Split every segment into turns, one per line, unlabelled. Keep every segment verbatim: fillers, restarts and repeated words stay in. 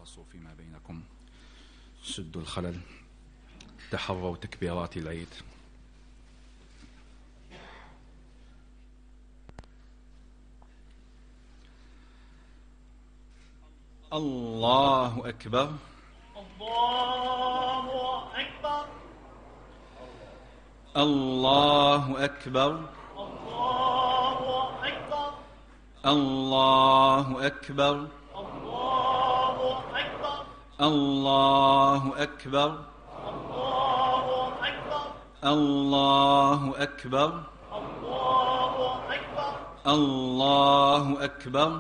تراصوا فيما بينكم، سدوا الخلل، تحروا تكبيرات العيد. الله أكبر.
الله أكبر.
الله أكبر.
الله أكبر.
الله أكبر.
الله
الله
أكبر.
أكبر.
الله أكبر.
الله أكبر.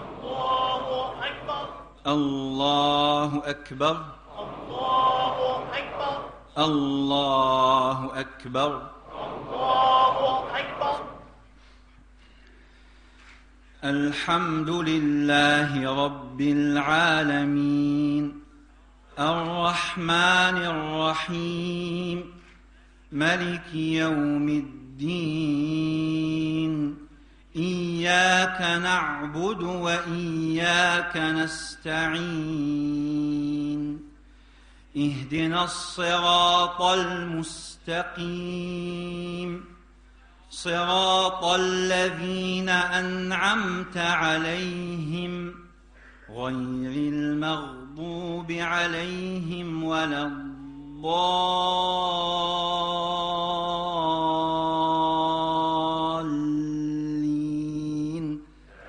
الله أكبر.
الله أكبر.
الله
الله
أكبر.
أكبر.
الله أكبر.
الحمد لله رب العالمين، الرحمن الرحيم، ملك يوم الدين. إياك نعبد وإياك نستعين. اهدنا الصراط المستقيم، صراط الذين أنعمت عليهم غير المغضوب عليهم ولا الضالين.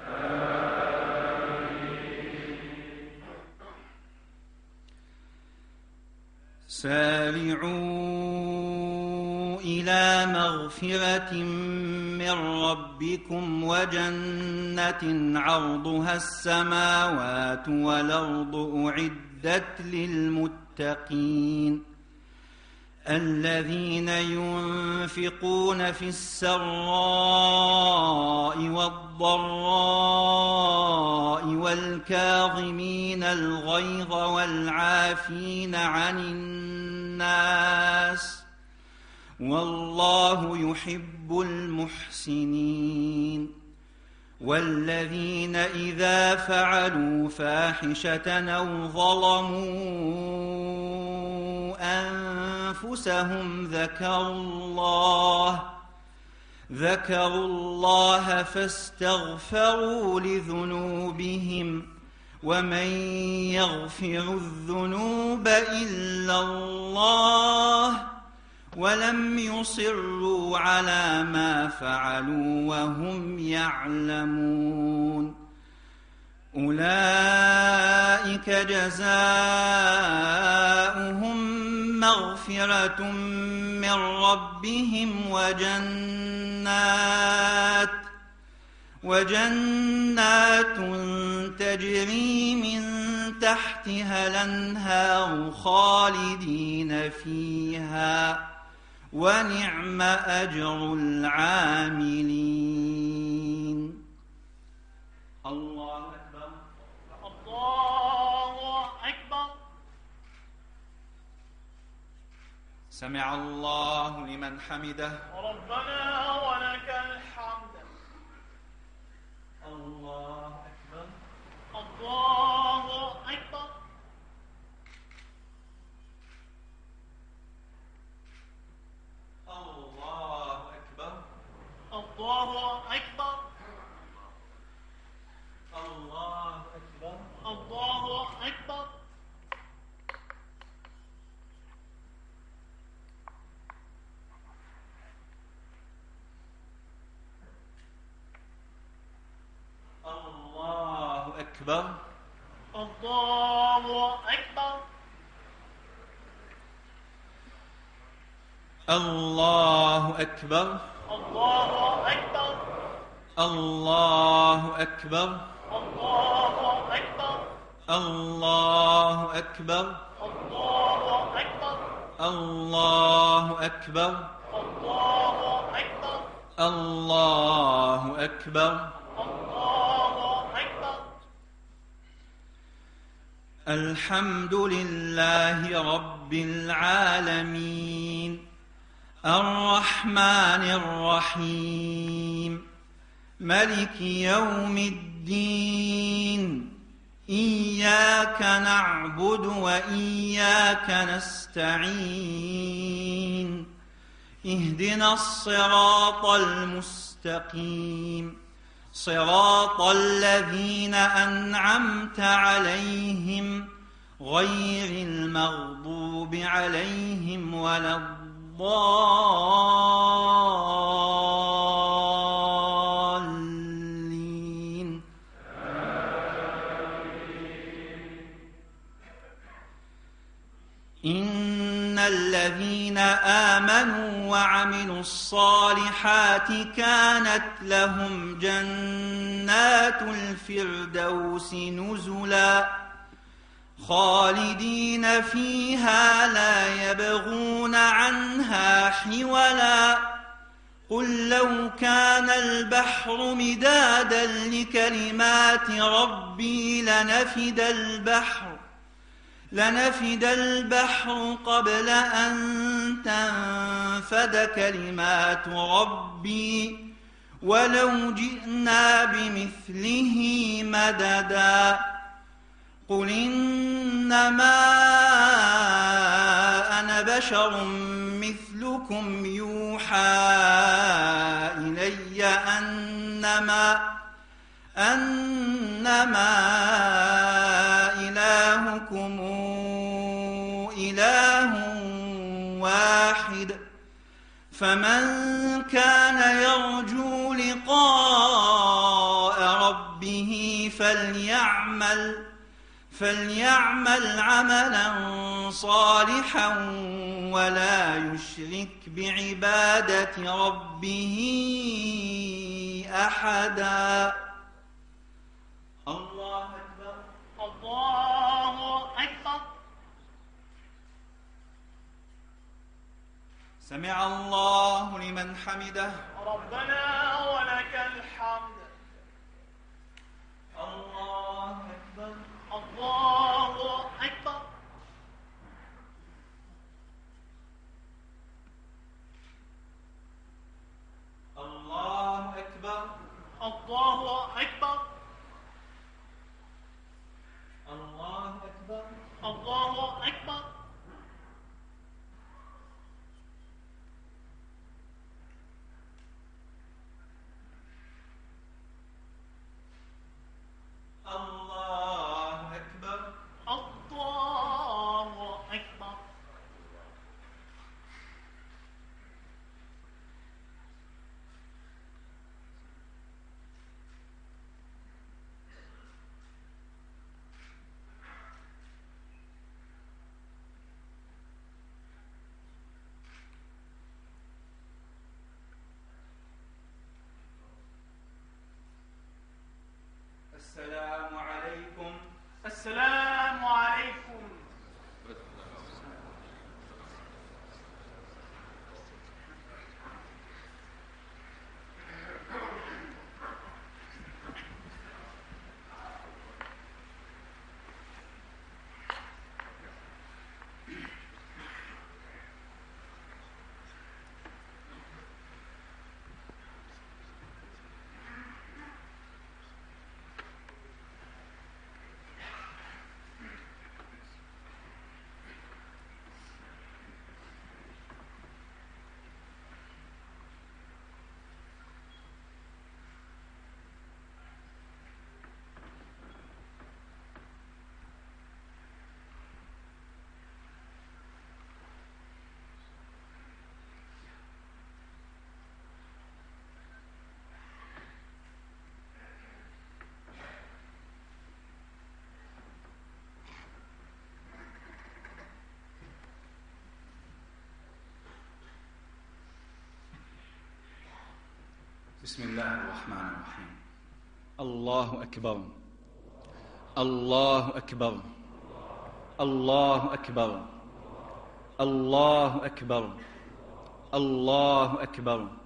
سارعوا إلى مغفرة من ربكم وجنة عرضها السماوات والأرض أعدت للمتقين، الذين ينفقون في السراء والضراء والكاظمين الغيظ والعافين عن الناس، والله يحب المحسنين. والذين إذا فعلوا فاحشة أو ظلموا أنفسهم ذكروا الله ذكروا الله فاستغفروا لذنوبهم، ومن يغفر الذنوب إلا الله، ولم يصروا على ما فعلوا وهم يعلمون. أولئك جزاؤهم مغفرة من ربهم وجنات وجنات تجري من تحتها الأنهار خالدين فيها، ونعم أجر العاملين. الله أكبر.
الله أكبر.
سمع الله لمن حمده.
ربنا ولك الحمد.
الله أكبر.
الله أكبر.
الله أكبر.
الله أكبر.
الله أكبر.
الله أكبر.
الله أكبر.
الله أكبر.
الله أكبر.
الله أكبر.
الله أكبر.
الله أكبر.
الله أكبر.
الله أكبر.
الله أكبر.
الله أكبر.
الله أكبر.
الله أكبر.
الحمد لله رب العالمين، الرحمن الرحيم، ملك يوم الدين.
إياك نعبد وإياك نستعين اهدنا الصراط المستقيم صراط الذين أنعمت عليهم غير المغضوب عليهم ولا الضالين إن الذين آمنوا وعملوا الصالحات كانت لهم جنات الفردوس نزلا خالدين فيها لا يبغون عنها حولا قل لو كان البحر مدادا لكلمات ربي لنفد البحر لنفد البحر قبل أن تنفد كلمات ربي ولو جئنا بمثله مددا قل إنما أنا بشر مثلكم يوحى إلي أنما أنما إلهكم إله واحد فمن كان يرجو لقاء ربه فليعمل فليعمل عملا صالحا ولا يشرك بعبادة ربه أحدا الله أكبر
الله أكبر.
سمع الله لمن حمده.
ربنا ولك الحمد.
الله أكبر.
الله أكبر.
الله أكبر.
الله أكبر.
الله أكبر.
الله أكبر.
الله أكبر.
الله أكبر.
السلام عليكم.
السلام عليكم.
بسم الله الرحمن الرحيم. الله أكبر. الله أكبر. الله أكبر. الله أكبر. الله أكبر.